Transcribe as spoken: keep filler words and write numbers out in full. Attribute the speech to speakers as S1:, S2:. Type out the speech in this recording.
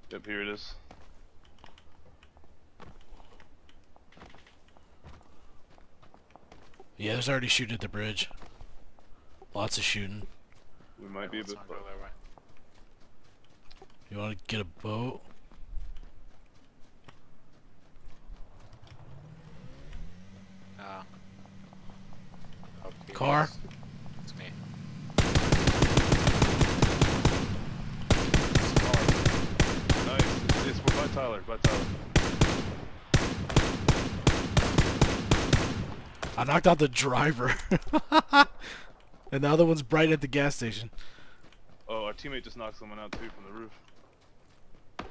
S1: Yep, here it is.
S2: Yeah, there's already shooting at the bridge. Lots of shooting.
S1: We might be a bit.
S3: Go that way.
S2: You want to get a boat?
S3: Uh, oh,
S2: Car?
S3: It's me.
S1: Nice. It's, it's by Tyler. By Tyler.
S2: I knocked out the driver. And the other one's right at the gas station.
S1: Oh, our teammate just knocked someone out too from the roof.